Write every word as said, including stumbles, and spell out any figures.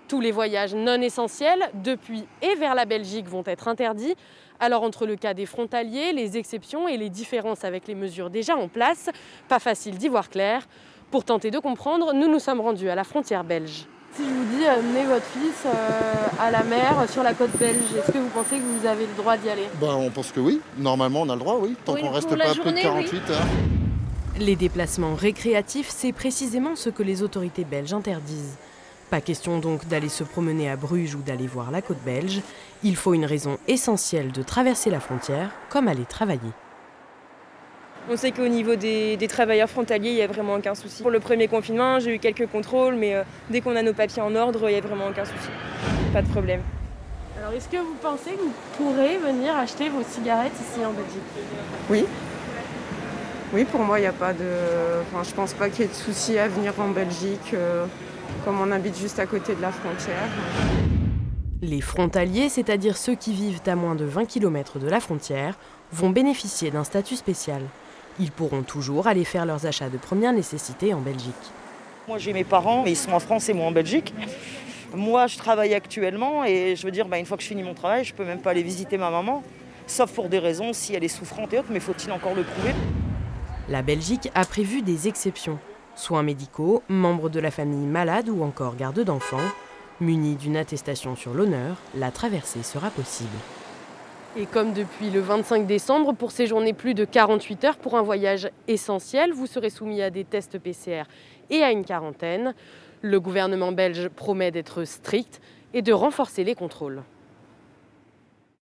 Tous les voyages non essentiels depuis et vers la Belgique vont être interdits. Alors entre le cas des frontaliers, les exceptions et les différences avec les mesures déjà en place, pas facile d'y voir clair. Pour tenter de comprendre, nous nous sommes rendus à la frontière belge. Si je vous dis amenez votre fils euh, à la mer sur la côte belge, est-ce que vous pensez que vous avez le droit d'y aller? Bah, on pense que oui. Normalement, on a le droit, oui. Tant Oui, qu'on reste pour la pas journée, plus de quarante-huit oui. heures. Les déplacements récréatifs, c'est précisément ce que les autorités belges interdisent. Pas question donc d'aller se promener à Bruges ou d'aller voir la côte belge. Il faut une raison essentielle de traverser la frontière, comme aller travailler. On sait qu'au niveau des, des travailleurs frontaliers, il n'y a vraiment aucun souci. Pour le premier confinement, j'ai eu quelques contrôles, mais euh, dès qu'on a nos papiers en ordre, il n'y a vraiment aucun souci. Pas de problème. Alors est-ce que vous pensez que vous pourrez venir acheter vos cigarettes ici en Belgique? Oui. Oui, pour moi, il n'y a pas de... Enfin, je pense pas qu'il y ait de souci à venir en Belgique, euh, comme on habite juste à côté de la frontière. Les frontaliers, c'est-à-dire ceux qui vivent à moins de vingt kilomètres de la frontière, vont bénéficier d'un statut spécial. Ils pourront toujours aller faire leurs achats de première nécessité en Belgique. Moi, j'ai mes parents, mais ils sont en France et moi en Belgique. Moi, je travaille actuellement et je veux dire, bah, une fois que je finis mon travail, je peux même pas aller visiter ma maman, sauf pour des raisons, si elle est souffrante et autres, mais faut-il encore le prouver? La Belgique a prévu des exceptions. Soins médicaux, membres de la famille malade ou encore garde d'enfants. Munis d'une attestation sur l'honneur, la traversée sera possible. Et comme depuis le vingt-cinq décembre, pour séjourner plus de quarante-huit heures pour un voyage essentiel, vous serez soumis à des tests P C R et à une quarantaine. Le gouvernement belge promet d'être strict et de renforcer les contrôles.